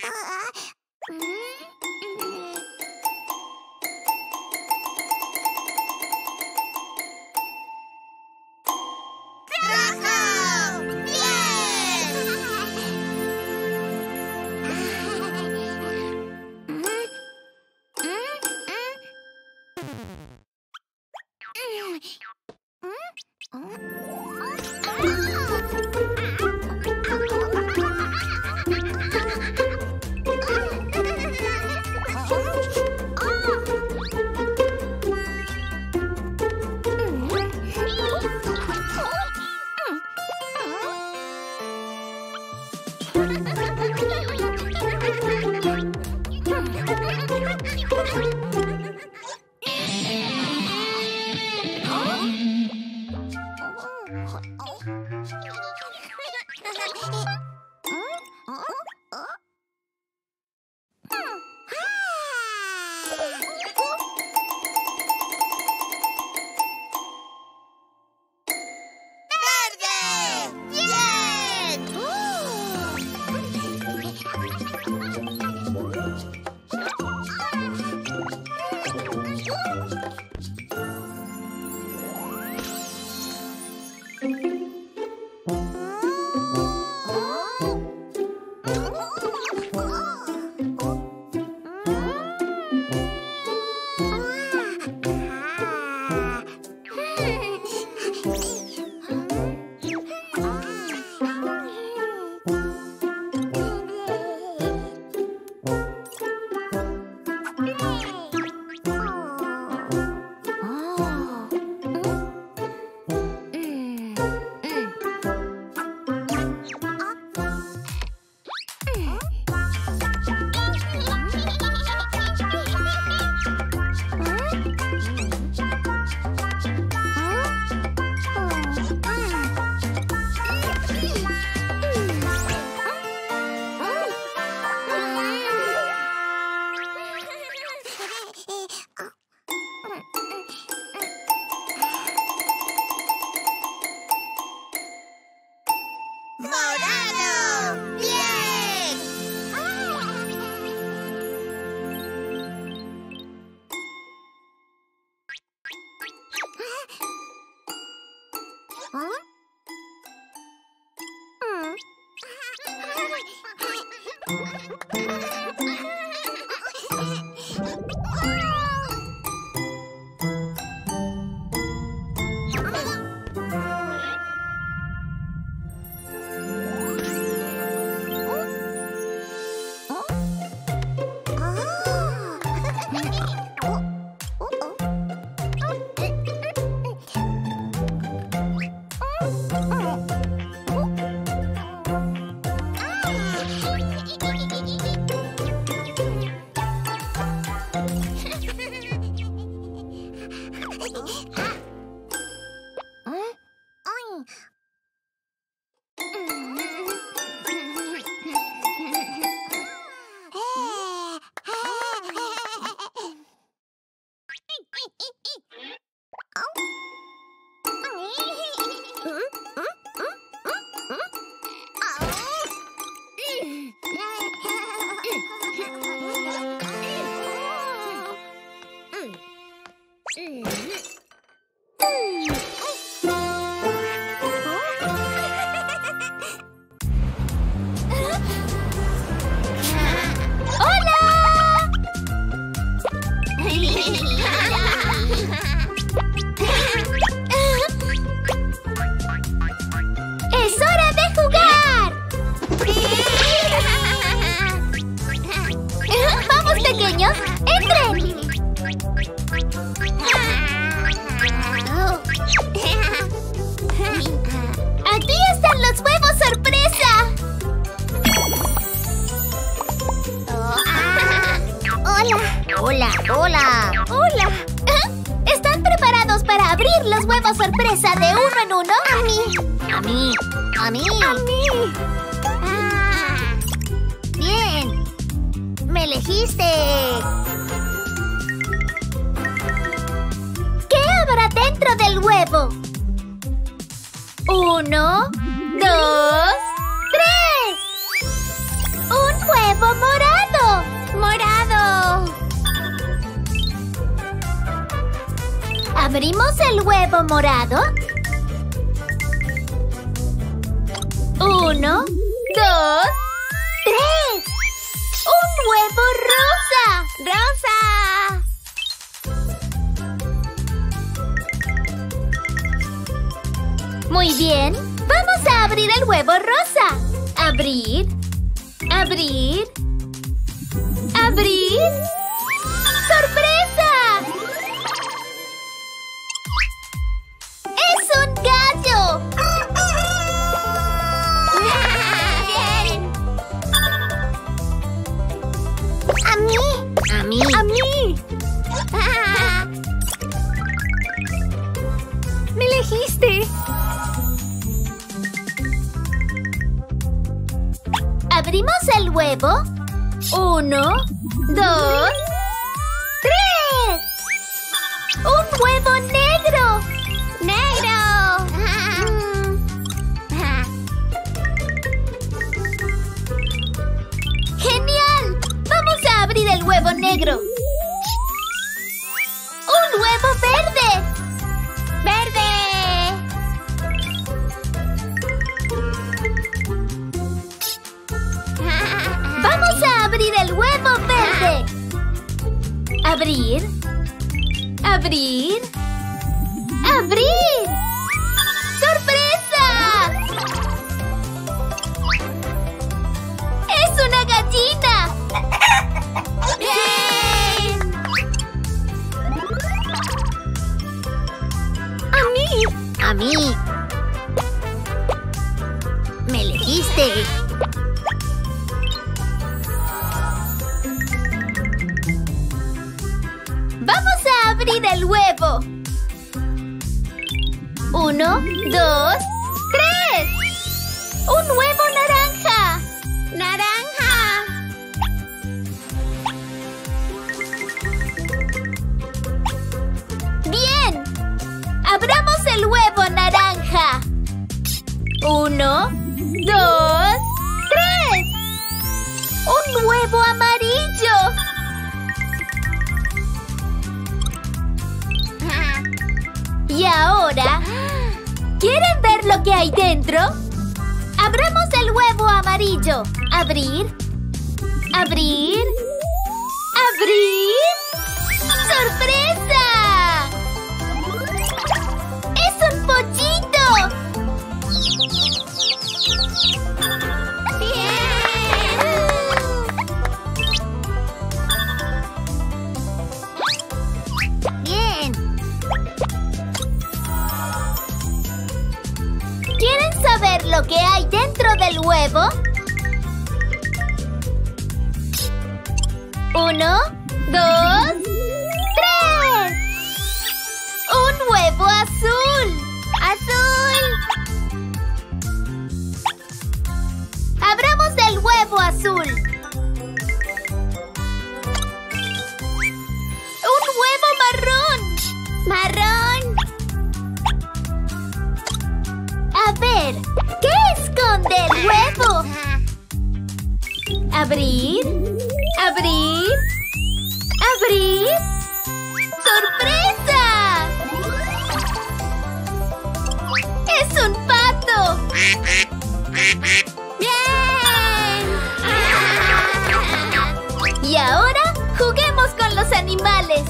¡1, 2, 3! ¡Un huevo! huevo morado! ¡Morado! ¿Abrimos el huevo morado? 1, 2, 3. ¡Un huevo rosa! ¡Rosa! Muy bien. Vamos a abrir el huevo rosa. Abrir. Abrir. Abrir. ¡Sorpresa! ¡Es un gallo! ¡Bien! ¡A mí! ¡A mí! ¡A mí! ¡Me elegiste! ¿Abrimos el huevo? 1, 2, 3. ¡Un huevo negro! ¡Negro! ¡Genial! ¡Vamos a abrir el huevo negro! ¡Un huevo verde! ¡Verde! ¡Vamos a abrir el huevo verde! Abrir. Abrir. ¡Abrir! ¡Sorpresa! ¡Es una gallina! ¡Bien! ¡A mí! ¡A mí! ¡Me elegiste! ¡Vamos a abrir el huevo! 1, 2, 3. ¡Un huevo naranja! ¡Naranja! ¡Bien! ¡Abramos el huevo naranja! 1, 2, 3. ¡Un huevo amarillo! Y ahora, ¿quieren ver lo que hay dentro? Abramos el huevo amarillo. Abrir. Abrir. Abrir. ¡Sorpresa! ¡Es un pollito! ¡Bien! ¿Quieren saber lo que hay dentro del huevo? 1, 2, 3. ¡Un huevo azul! ¡Azul! ¡Abramos el huevo azul! ¡Un huevo marrón! ¡Marrón! A ver, ¿qué esconde el huevo? Abrir. Abrir. Abrir. ¡Sorpresa! ¡Es un pato! ¡Bien! Y ahora juguemos con los animales.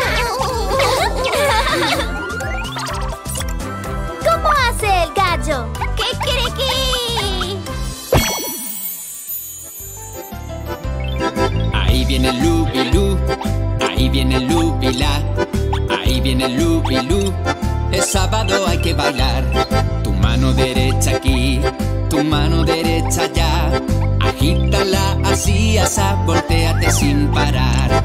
¿Cómo hace el gallo? ¡Kikiriki! Ahí viene el Lubilú, ahí viene el Lubila, ahí viene el Lubilú. Es sábado, hay que bailar. Tu mano derecha aquí, tu mano derecha allá. Agítala así, asá, voltéate sin parar.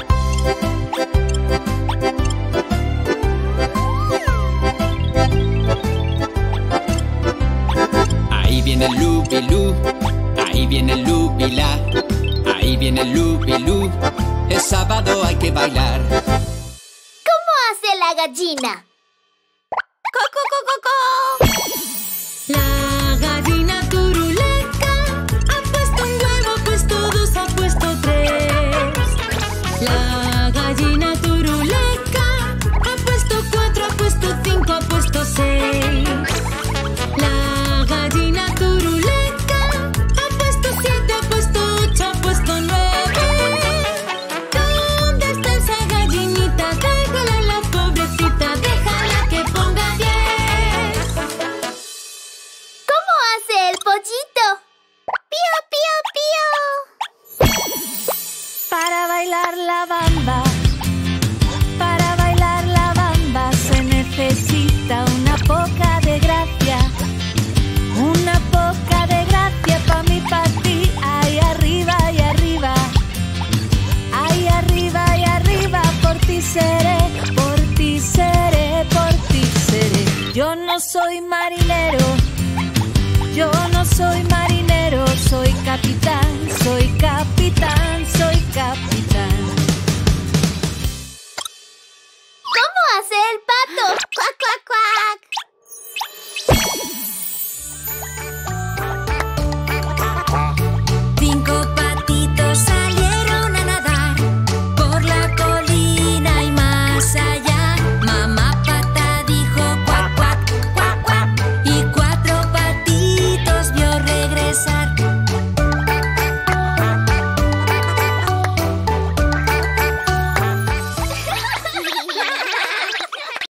Ahí viene el Lubilú, ahí viene el Lubila, ahí viene el Lubilú. Es sábado, hay que bailar. ¿Cómo hace la gallina? ¡Co, co, co, co, co! La gallina turuleca ha puesto un huevo, pues todos bailar la bamba. Para bailar la bamba se necesita una poca de gracia. Una poca de gracia pa' mí, pa' ti. Ahí arriba y arriba. Ahí arriba y arriba. Por ti seré, por ti seré, por ti seré. Yo no soy marinero. Yo no soy marinero, soy capitán.